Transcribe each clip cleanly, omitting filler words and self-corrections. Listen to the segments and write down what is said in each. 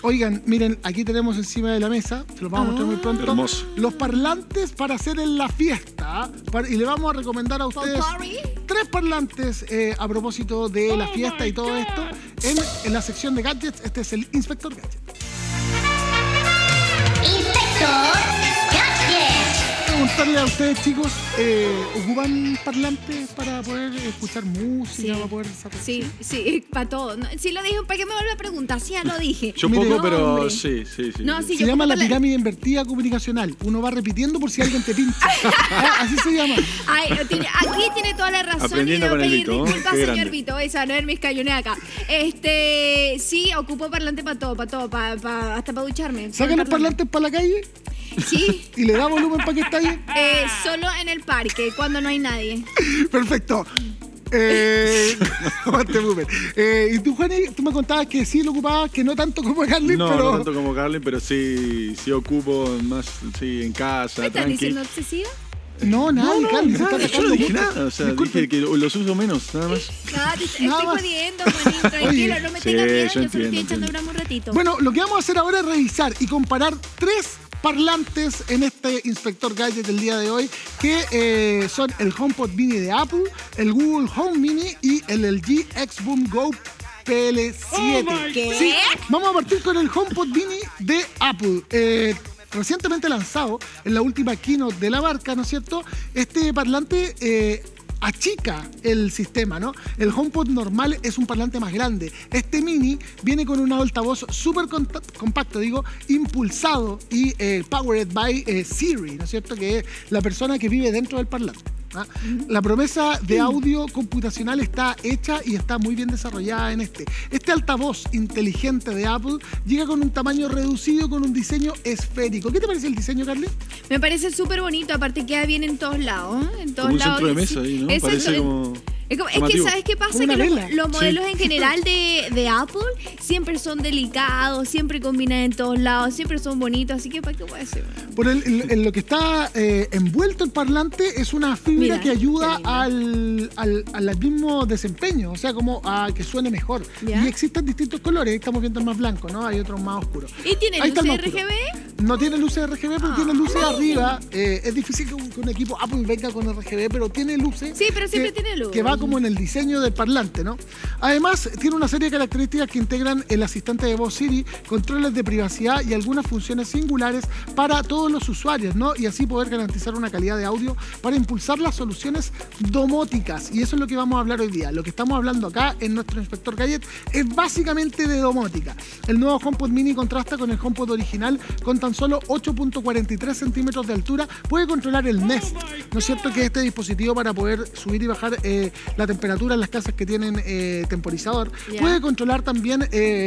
Oigan, miren, aquí tenemos encima de la mesa, se los vamos a mostrar muy pronto, hermoso. Los parlantes para hacer en la fiesta. Y le vamos a recomendar a ustedes 3 parlantes a propósito de la fiesta y todo esto en la sección de gadgets. Este es el Inspector Gadget. Inspector Gadget. Preguntarle a ustedes, chicos, ¿ocupan parlantes para poder escuchar música, para poder desarrollar? Sí, para todo. No, sí lo dije, ¿para qué me vuelve a preguntar? Sí, ya lo dije. Yo Mire, poco, pero hombre. sí. No, sí, Se yo llama la ocupo pirámide invertida comunicacional. Uno va repitiendo por si alguien te pincha. Así se llama. Ay, aquí tiene toda la razón. Aprendiendo y debo con el pedir Vito, disculpas, qué señor grande. Vito. Esa no es mis cayones acá. Sí, ocupo parlante para todo, hasta para ducharme. Saca los parlantes para la calle Sí, y le da volumen para que estalle. solo en el parque, cuando no hay nadie. Perfecto. Aguante, Boomer. Y tú, Juani, tú me contabas que sí lo ocupabas, que no tanto como Carly, No, pero... no tanto como Carly, pero sí ocupo más en casa, ¿Me estás tranqui. diciendo obsesiva? No, nadie, Carly, se está Nada, yo atacando no dije mucho. nada, o sea, Disculpe. dije que los uso menos, nada más. Estoy Nada más. jodiendo, Juanito, tranquilo, no me Sí, tengas miedo, yo yo solo estoy entiendo, echando entiendo. broma un ratito. Bueno, lo que vamos a hacer ahora es revisar y comparar 3 parlantes en este Inspector Gadget del día de hoy, que son el HomePod Mini de Apple, el Google Home Mini y el LG X-Boom Go PL7. ¿Qué? Sí, vamos a partir con el HomePod Mini de Apple. Recientemente lanzado en la última keynote de la marca, ¿no es cierto? Este parlante achica el sistema, ¿no? El HomePod normal es un parlante más grande. Este mini viene con un altavoz súper compacto, impulsado y powered by Siri, ¿no es cierto? Que es la persona que vive dentro del parlante. ¿Ah? La promesa de audio computacional está hecha y está muy bien desarrollada en este. Este altavoz inteligente de Apple llega con un tamaño reducido, con un diseño esférico. ¿Qué te parece el diseño, Carly? Me parece súper bonito, aparte queda bien en todos lados. En todos Como un lados. centro de mesa ahí, ¿no? Exacto. Parece como... Es que, llamativo. ¿sabes qué pasa? Como una Que vela. los modelos Sí. en general de Apple siempre son delicados, siempre combinan en todos lados, siempre son bonitos, así que ¿para qué puede ser? Por lo que está envuelto el parlante es una fibra Mira, que ayuda qué lindo. al mismo desempeño, o sea, como a que suene mejor. ¿Ya? Y existen distintos colores, estamos viendo el más blanco, ¿no? Hay otros más oscuros. ¿Y tiene Ahí está el luces más oscuro. RGB? No tiene luces RGB, pero tiene luces arriba. Es difícil que un equipo Apple venga con RGB, pero tiene luces. Sí, pero siempre tiene luz. Que va como en el diseño del parlante, ¿no? Además, tiene una serie de características que integran el asistente de voz Siri, controles de privacidad y algunas funciones singulares para todos los usuarios, ¿no? Y así poder garantizar una calidad de audio para impulsar las soluciones domóticas. Y eso es lo que vamos a hablar hoy día. Lo que estamos hablando acá en nuestro Inspector Gadget es básicamente de domótica. El nuevo HomePod Mini contrasta con el HomePod original con tan solo 8.43 centímetros de altura. Puede controlar el Nest, ¿no es cierto? Que es este dispositivo para poder subir y bajar la temperatura en las casas que tienen temporizador. Ya. Puede controlar también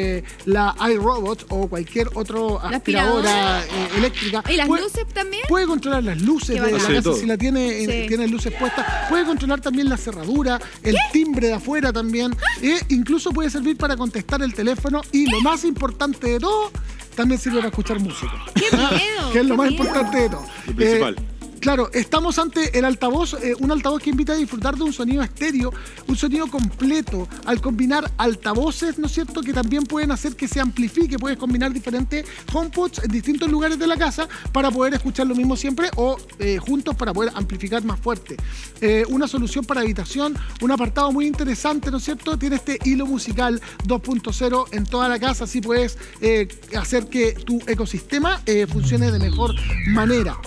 la iRobot o cualquier otra La aspiradora eléctrica. ¿Y las Puede- luces también? Puede controlar las luces Qué de la bacán. Hace de casa todo. si la tiene, Sí. tiene luces puestas. Puede controlar también la cerradura, el timbre de afuera también. Incluso puede servir para contestar el teléfono y lo más importante de todo, también sirve para escuchar música. ¡Qué miedo! Que es lo qué más miedo! importante de todo. Lo principal. Claro, estamos ante el altavoz, un altavoz que invita a disfrutar de un sonido estéreo, un sonido completo, al combinar altavoces, ¿no es cierto?, que también pueden hacer que se amplifique, puedes combinar diferentes HomePods en distintos lugares de la casa para poder escuchar lo mismo siempre o juntos para poder amplificar más fuerte. Una solución para habitación, un apartado muy interesante, ¿no es cierto?, tiene este hilo musical 2.0 en toda la casa, así puedes hacer que tu ecosistema funcione de mejor manera.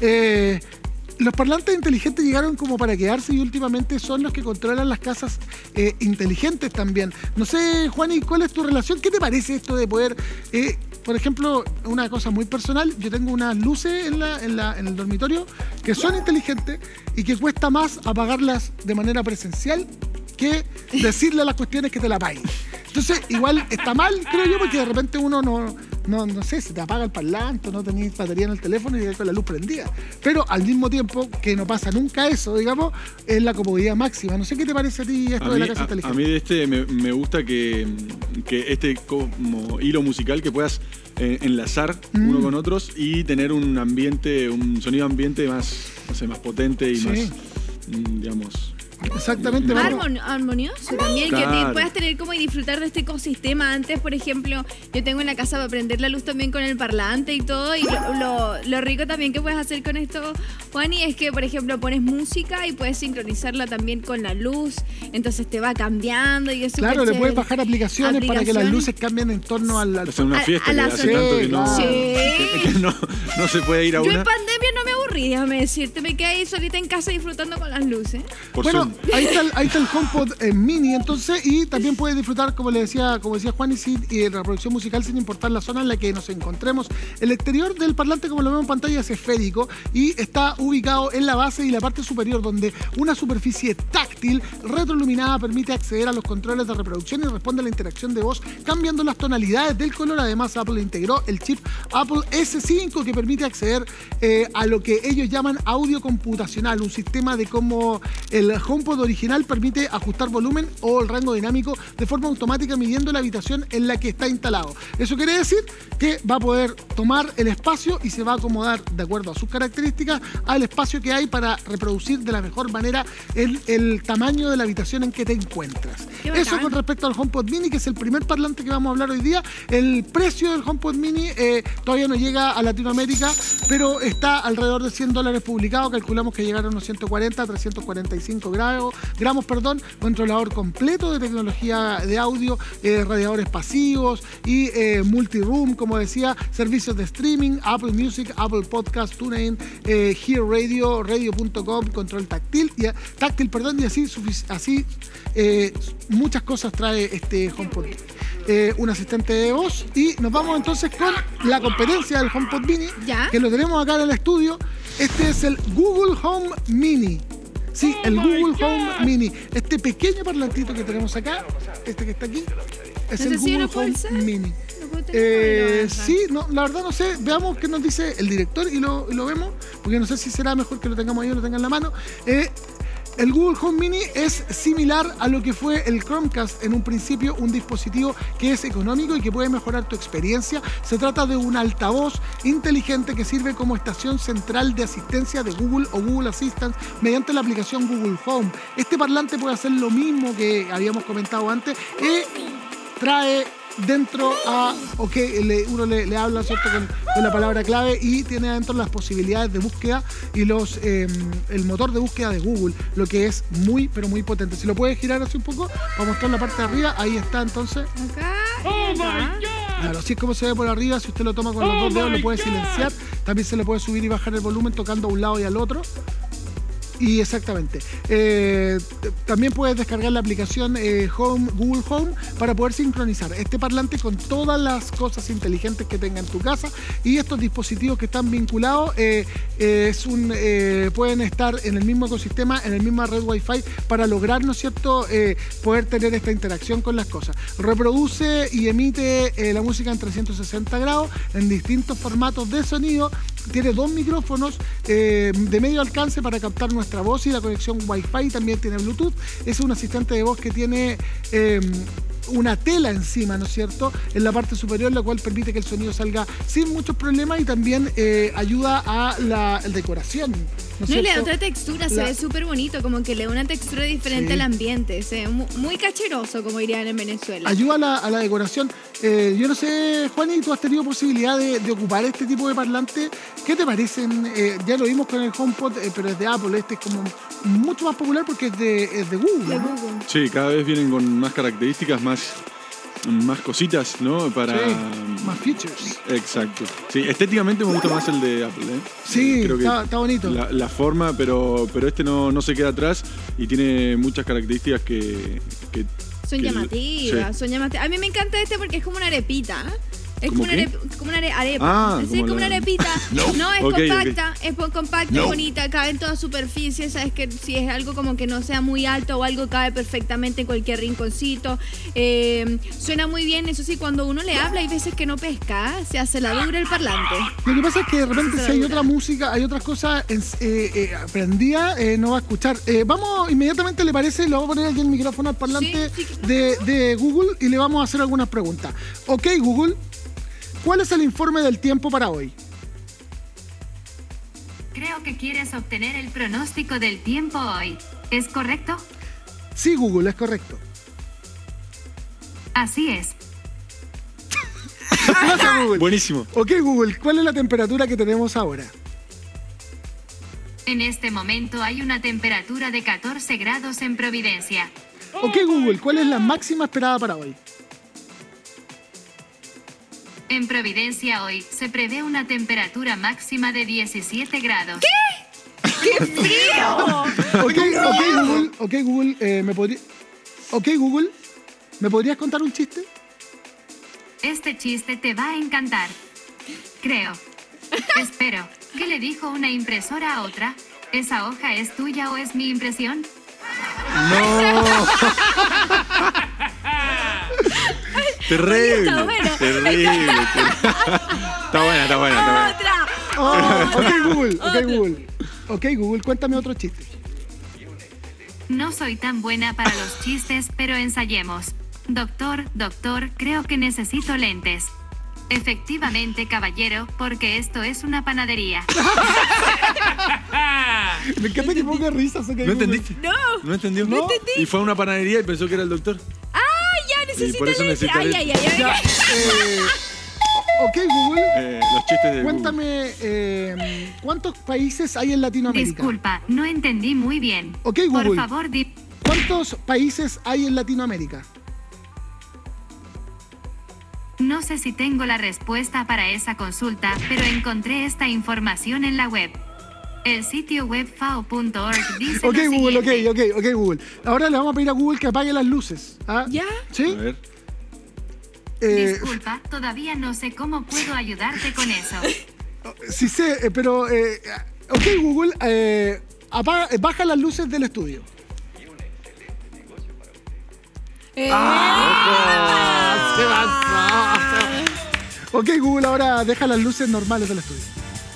Los parlantes inteligentes llegaron como para quedarse y últimamente son los que controlan las casas inteligentes también. No sé, Juani, ¿cuál es tu relación? ¿Qué te parece esto de poder, por ejemplo, una cosa muy personal? Yo tengo unas luces en el dormitorio que son inteligentes y que cuesta más apagarlas de manera presencial que decirle a las cuestiones que te la apaguen. Entonces, igual está mal, creo yo, porque de repente uno no sé, se te apaga el parlante, no tenés batería en el teléfono y llegas con la luz prendida. Pero al mismo tiempo, que no pasa nunca eso, digamos, es la comodidad máxima. No sé qué te parece a ti esto de la casa A inteligente. mí de este me gusta que este como hilo musical que puedas enlazar uno con otros y tener un ambiente, un sonido ambiente más, no sé, más potente y Sí. más, digamos, Exactamente. vamos. Armonioso también, que Claro. te puedas tener como y disfrutar de este ecosistema. Antes, por ejemplo, yo tengo en la casa para prender la luz también con el parlante y todo, y lo rico también que puedes hacer con esto, Juani, es que, por ejemplo, pones música y puedes sincronizarla también con la luz, entonces te va cambiando y es súper Claro, le chévere. puedes bajar aplicaciones para que las luces cambien en torno al Es una fiesta a que la hace zona. tanto que no, Sí, que no se puede ir a Yo en una. pandemia no me aburrí, déjame decirte, me quedé ahí solita en casa disfrutando con las luces. Por Bueno, Zoom. ahí está el HomePod mini, entonces, y también puedes disfrutar, como decía Juan, y la reproducción musical sin importar la zona en la que nos encontremos. El exterior del parlante, como lo vemos en pantalla, es esférico y está ubicado en la base y la parte superior, donde una superficie táctil retroiluminada permite acceder a los controles de reproducción y responde a la interacción de voz, cambiando las tonalidades del color. Además, Apple integró el chip Apple S5, que permite acceder a lo que ellos llaman audio computacional, un sistema de cómo el HomePod original permite ajustar volumen o el rango dinámico de forma automática midiendo la habitación en la que está instalado. Eso quiere decir que va a poder tomar el espacio y se va a acomodar de acuerdo a sus características al espacio que hay para reproducir de la mejor manera el tamaño de la habitación en que te encuentras. Qué bacán. Eso con respecto al HomePod Mini, que es el primer parlante que vamos a hablar hoy día. El precio del HomePod Mini todavía no llega a Latinoamérica, pero está alrededor de $100 publicado. Calculamos que llegaron unos 140 a 345 gramos, controlador completo de tecnología de audio, radiadores pasivos y multiroom, como decía, servicios de streaming, Apple Music, Apple Podcast, TuneIn, Hear Radio, radio.com, control táctil, y así muchas cosas trae este HomePod. Un asistente de voz, y nos vamos entonces con la competencia del HomePod Mini, ¿Ya? que lo tenemos acá en el estudio. Este es el Google Home Mini. Sí, el Google Home Mini. Este pequeño parlantito que tenemos acá, este que está aquí, es No el sé si Google lo puedo Home usar. Mini. ¿Lo puedo tener? Sí, no, la verdad no sé. Veamos qué nos dice el director y lo vemos, porque no sé si será mejor que lo tengamos ahí o lo tenga en la mano. El Google Home Mini es similar a lo que fue el Chromecast en un principio, un dispositivo que es económico y que puede mejorar tu experiencia. Se trata de un altavoz inteligente que sirve como estación central de asistencia de Google o Google Assistant mediante la aplicación Google Home. Este parlante puede hacer lo mismo que habíamos comentado antes. Trae dentro uno le habla, ¿cierto?, con la palabra clave, y tiene adentro las posibilidades de búsqueda y el motor de búsqueda de Google, lo que es muy, pero muy potente. Si lo puedes girar así un poco para mostrar la parte de arriba, ahí está entonces. Acá y acá. Claro, así es como se ve por arriba. Si usted lo toma con los dos dedos, lo puede silenciar. También se le puede subir y bajar el volumen tocando a un lado y al otro. Y exactamente. También puedes descargar la aplicación Google Home para poder sincronizar este parlante con todas las cosas inteligentes que tenga en tu casa. Y estos dispositivos que están vinculados pueden estar en el mismo ecosistema, en el misma red Wi-Fi, para lograr, ¿no es cierto?, poder tener esta interacción con las cosas. Reproduce y emite la música en 360 grados en distintos formatos de sonido. Tiene 2 micrófonos de medio alcance para captar nuestra voz y la conexión Wi-Fi. También tiene Bluetooth. Es un asistente de voz que tiene una tela encima, ¿no es cierto?, en la parte superior, la cual permite que el sonido salga sin muchos problemas, y también ayuda a la decoración, ¿no es No, y le da cierto? otra textura, se ve súper bonito, como que le da una textura diferente Sí. al ambiente, se ve muy cacheroso, como dirían en Venezuela. Ayuda a la decoración. Yo no sé, Juani, ¿tú has tenido posibilidad de ocupar este tipo de parlante? ¿Qué te parecen? Ya lo vimos con el HomePod, pero es de Apple. Este es como mucho más popular porque es de Google, De ¿no? Google. Sí, cada vez vienen con más características, más cositas, ¿no? Para... Sí, más features. Exacto. Sí, estéticamente me gusta más el de Apple, ¿eh? Sí, Creo que está bonito. La forma, pero este no se queda atrás y tiene muchas características que Son que- llamativas, sí. son llamativas. A mí me encanta este porque es como una arepita. Es ¿Cómo como una, qué? como una arepa. Ah, Sí, como como una la- arepita. No, es Ok, compacta, compacta, es bonita, cabe en toda superficie. Sabes que si es algo como que no sea muy alto o algo, cabe perfectamente en cualquier rinconcito. Suena muy bien, eso sí, cuando uno le habla hay veces que no pesca, se hace la dura el parlante. Lo que pasa es que de repente Se si hay dura. otra música, hay otras cosas prendida, no va a escuchar. Vamos inmediatamente, ¿le parece? Le vamos a poner aquí el micrófono al parlante Sí, de Google y le vamos a hacer algunas preguntas. Ok, Google, ¿cuál es el informe del tiempo para hoy? Creo que quieres obtener el pronóstico del tiempo hoy. ¿Es correcto? Sí, Google, es correcto. Así es. Gracias, Google. Buenísimo. Ok, Google, ¿cuál es la temperatura que tenemos ahora? En este momento hay una temperatura de 14 grados en Providencia. Ok, Google, ¿cuál es la máxima esperada para hoy? En Providencia hoy se prevé una temperatura máxima de 17 grados. Ok, Google, ¿me podrías contar un chiste? Este chiste te va a encantar. Creo. Espero. ¿Qué le dijo una impresora a otra? ¿Esa hoja es tuya o es mi impresión? No. Terrible. Está buena. Terrible. Está buena. Otra. Ok, Google, cuéntame otro chiste. No soy tan buena para los chistes, pero ensayemos. Doctor, creo que necesito lentes. Efectivamente, caballero, porque esto es una panadería. Me encanta que ponga risas. Okay, ¿No Google. entendiste? No. ¿No entendió? No entendí. Y fue a una panadería y pensó que era el doctor. Ya necesito por eso lentes. necesita Ay, lentes. Ya, ok, Google, Los chistes de Google. cuéntame, ¿cuántos países hay en Latinoamérica? Disculpa, no entendí muy bien. Ok, Google. Por favor, ¿Cuántos países hay en Latinoamérica? No sé si tengo la respuesta para esa consulta, pero encontré esta información en la web. El sitio web fao.org dice Ok, lo Google, siguiente. ok, Google. Ahora le vamos a pedir a Google que apague las luces. ¿Ah? ¿Ya? A ¿Sí? ver. Disculpa, todavía no sé cómo puedo ayudarte con eso. Sí sé, pero... ok, Google, baja las luces del estudio. Ok, Google, ahora deja las luces normales del estudio.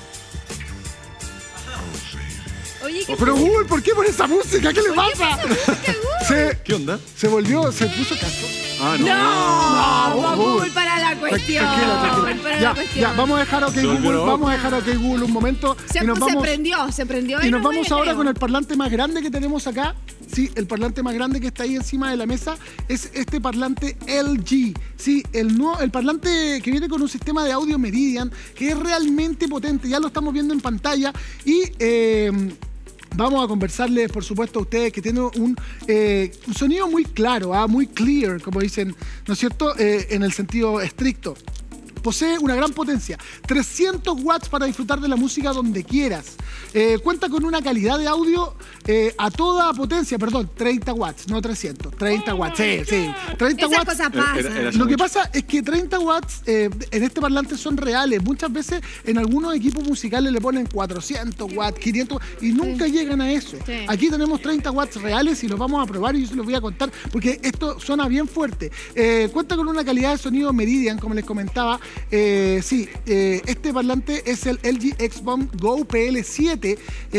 Oye, ¿qué Pero Google, ¿por qué pone esa música? ¿Qué le pasa? ¿Qué onda? Se puso casco. Ah, no. No, va Google. Google para la cuestión. Tranquila. Para Ya, la cuestión. ya, vamos a dejar OK Se volvió Google, loco. vamos a dejar OK Google un momento Se, y nos vamos se prendió. y nos vamos voy a ahora creer. con el parlante más grande que tenemos acá. Sí, el parlante más grande que está ahí encima de la mesa es este parlante LG. Sí, el parlante que viene con un sistema de audio Meridian que es realmente potente. Ya lo estamos viendo en pantalla y vamos a conversarles, por supuesto, a ustedes que tienen un sonido muy claro, muy clear, como dicen, ¿no es cierto?, en el sentido estricto. Posee una gran potencia, 300 watts para disfrutar de la música donde quieras. Cuenta con una calidad de audio a toda potencia, perdón, 30 watts, no 300, 30 watts, sí, 30 Esas watts. cosas pasan. Era Lo que mucho. pasa es que 30 watts en este parlante son reales. Muchas veces en algunos equipos musicales le ponen 400 watts, 500 y nunca llegan a eso. Sí. Aquí tenemos 30 watts reales y los vamos a probar y yo se los voy a contar porque esto suena bien fuerte. Cuenta con una calidad de sonido Meridian, como les comentaba. Este parlante es el LG X-Boom Go PL7,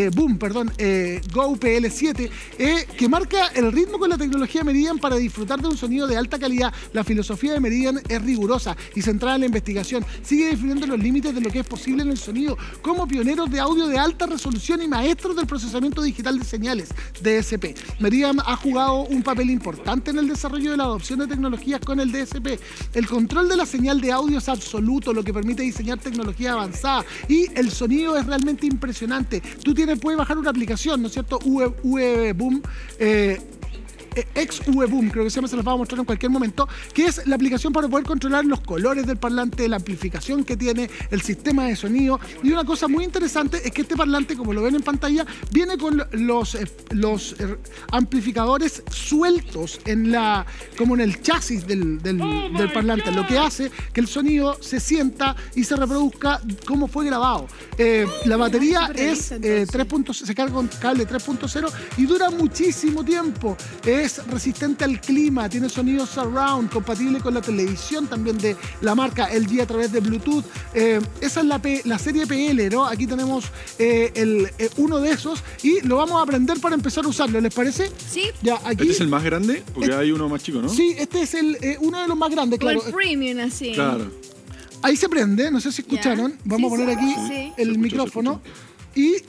Go PL7, que marca el ritmo con la tecnología Meridian para disfrutar de un sonido de alta calidad. La filosofía de Meridian es rigurosa y centrada en la investigación. Sigue definiendo los límites de lo que es posible en el sonido como pioneros de audio de alta resolución y maestros del procesamiento digital de señales, DSP. Meridian ha jugado un papel importante en el desarrollo de la adopción de tecnologías con el DSP. El control de la señal de audio es absoluto, lo que permite diseñar tecnología avanzada y el sonido es realmente impresionante. Tú puedes bajar una aplicación, ¿no es cierto? Boom, X-Boom, creo que se las vamos a mostrar en cualquier momento, que es la aplicación para poder controlar los colores del parlante, la amplificación que tiene, el sistema de sonido. Y una cosa muy interesante es que este parlante, como lo ven en pantalla, viene con los amplificadores sueltos como en el chasis del parlante, lo que hace que el sonido se sienta y se reproduzca como fue grabado. La batería súper realista, entonces. se carga con cable 3.0 y dura muchísimo tiempo. Es resistente al clima, tiene sonido surround, compatible con la televisión también de la marca LG a través de Bluetooth. Esa es la serie PL, ¿no? Aquí tenemos uno de esos y lo vamos a aprender para empezar a usarlo, ¿les parece? Sí. Ya, aquí. ¿Este es el más grande? Porque hay uno más chico, ¿no? Sí, este es uno de los más grandes, Como claro. el premium, así. Claro. Ahí se prende, no sé si escucharon. Ya. Vamos Sí, a poner sí, aquí sí. el Se escuchó, micrófono. se Y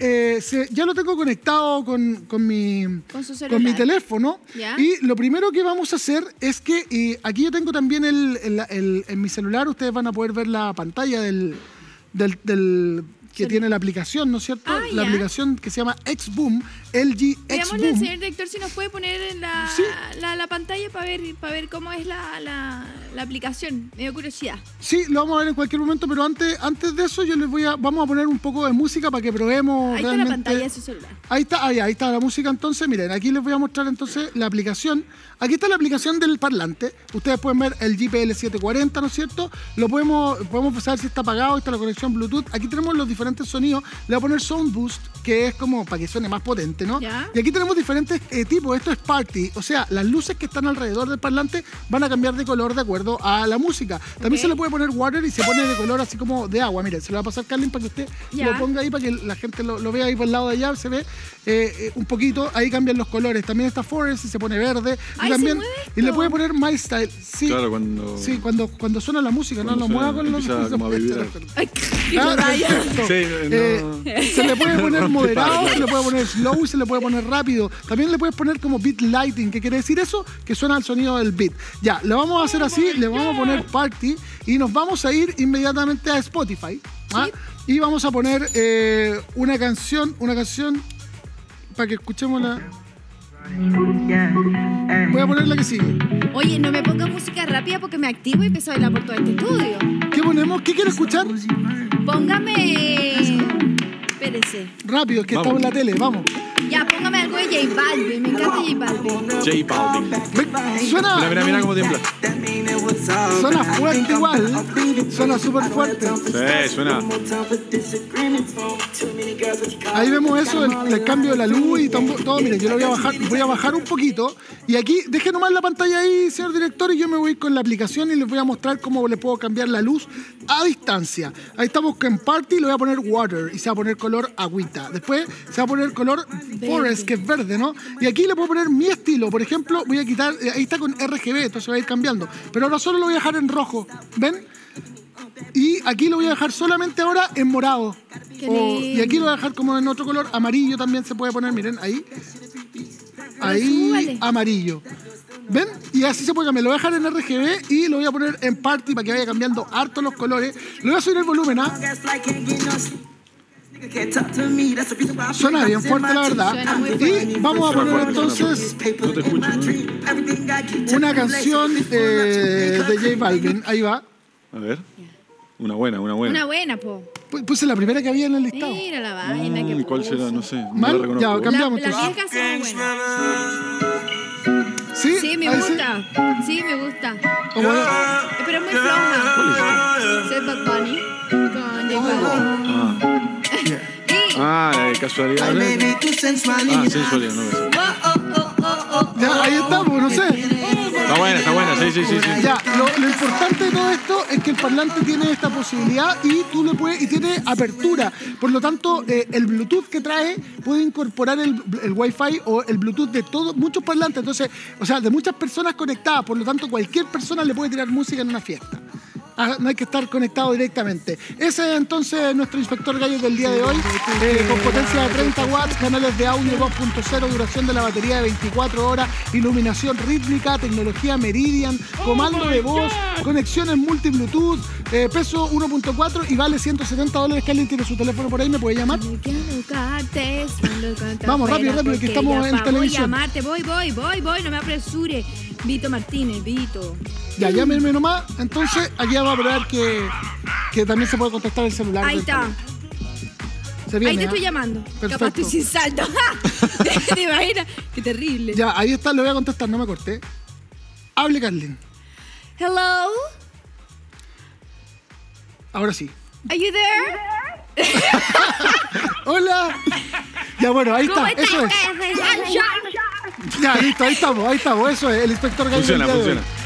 ya lo tengo conectado con mi Con su celular. mi teléfono. ¿Ya? Y lo primero que vamos a hacer es que aquí yo tengo también en mi celular, ustedes van a poder ver la pantalla del que tiene la aplicación, ¿no es cierto? Ah, la ya. aplicación que se llama Xboom, LG Veámosle al Xboom. señor director si nos puede poner en Sí. la pantalla para ver cómo es la aplicación. Me dio curiosidad. Sí, lo vamos a ver en cualquier momento, pero antes de eso vamos a poner un poco de música para que probemos Ahí está realmente. la pantalla de su celular. Ahí está la música entonces. Miren, aquí les voy a mostrar entonces la aplicación. Aquí está la aplicación del parlante. Ustedes pueden ver el GPL 740, ¿no es cierto? Podemos saber si está apagado, está la conexión Bluetooth. Aquí tenemos los diferentes sonidos. Le voy a poner Sound Boost, que es como para que suene más potente, ¿no? Ya. Y aquí tenemos diferentes tipos. Esto es Party, o sea, las luces que están alrededor del parlante van a cambiar de color de acuerdo a la música. También Ok. se le puede poner Water y se pone de color así como de agua. Miren, se lo va a pasar Carlin para que usted Ya. lo ponga ahí, para que la gente lo vea ahí por el lado de allá. Se ve un poquito, ahí cambian los colores. También está Forest y se pone verde. Ay, Y también ¿se mueve esto? y le puede poner My Style. Sí, Claro, cuando... sí, cuando suena la música, no Cuando lo mueva suena, con los empieza como a vibrar. Ay, qué Ah, raya. perfecto. Sí, Se le puede poner Rompe moderado, palas. se le puede poner slow y se le puede poner rápido. También le puedes poner como beat lighting. ¿Qué quiere decir eso? Que suena al sonido del beat. Ya, lo vamos a hacer así, le vamos a poner party y nos vamos a ir inmediatamente a Spotify. ¿ah? Y vamos a poner una canción para que escuchemos la... Voy a poner la que sigue. Oye, no me ponga música rápida porque me activo y empiezo a bailar por todo este estudio. ¿Qué ponemos? ¿Qué quiere escuchar? Póngame. Espérese. Rápido, que Vamos. estamos en la tele, vamos. Ya, póngame algo de J Balvin. Me encanta J Balvin. J Balvin. Ve, Suena, Mira cómo tiembla. suena fuerte igual. Suena súper fuerte. Sí, suena. Ahí vemos eso, el cambio de la luz y todo. Miren, yo lo voy a bajar un poquito. Y aquí, deje nomás la pantalla ahí, señor director, y yo me voy con la aplicación y les voy a mostrar cómo le puedo cambiar la luz a distancia. Ahí estamos con Party, le voy a poner Water y se va a poner color agüita. Después se va a poner color Forest, que es verde, ¿no? Y aquí le puedo poner mi estilo. Por ejemplo, voy a quitar, ahí está con RGB, entonces va a ir cambiando. Pero ahora solo lo voy a dejar en rojo, ¿ven? Y aquí lo voy a dejar solamente ahora en morado. Qué lindo. Y aquí lo voy a dejar como en otro color, amarillo también se puede poner, miren, ahí. Ahí, súbale. amarillo. ¿Ven? Y así se puede cambiar. Lo voy a dejar en RGB y lo voy a poner en Party para que vaya cambiando harto los colores. Le voy a subir el volumen, ¿ah? Suena bien fuerte, la verdad. Suena muy Y fuerte. vamos a poner entonces No te escucho, ¿no? una canción de J Balvin. Ahí va. A ver. Una buena. Una buena, po. Puse la primera que había en el listado. Mira la vaina que ¿Cuál puso. será? No sé. No ¿Mal? la reconozco. Ya, ¿Vos? cambiamos La entonces. vieja son buenas. ¿Sí? Sí, me Ahí gusta. Sí, me gusta. O bueno, Pero es muy floja. Es Bad Bunny con J Balvin. Ah, de casualidad. Ah, sensualidad, no ves. ya, ahí estamos, no sé. Está buena, sí. Ya, lo importante de todo esto es que el parlante tiene esta posibilidad y tú le puedes, y tiene apertura. Por lo tanto, el Bluetooth que trae puede incorporar el Wi-Fi o el Bluetooth de todos, muchos parlantes. Entonces, o sea, de muchas personas conectadas. Por lo tanto, cualquier persona le puede tirar música en una fiesta. No hay que estar conectado directamente. Ese es entonces nuestro inspector gallo del día de hoy, con potencia de 30 watts, canales de audio 2.0, duración de la batería de 24 horas, iluminación rítmica, tecnología Meridian, comando de voz, conexiones multi-Bluetooth, peso 1.4 y vale $170. Carlin tiene su teléfono por ahí, ¿me puede llamar? Vamos, rápido, que estamos en televisión. Voy a llamarte, voy, no me apresure. Vito Martínez, Vito. Ya, llámenme nomás. Entonces, aquí vamos a probar que también se puede contestar el celular. Ahí del está. teléfono. Se viene, Ahí te ¿ah? estoy llamando. Perfecto. Capaz estoy sin saldo. ¿Te imaginas? Qué terrible. Ya, ahí está, le voy a contestar, no me corté. Hable, Carlin. Hello? Ahora sí. Are you there? Hola. Ya, bueno, ahí ¿Cómo está, estás? eso es. Ya, listo, ahí estamos, eso es. El inspector gallo del Funciona, día de hoy. funciona.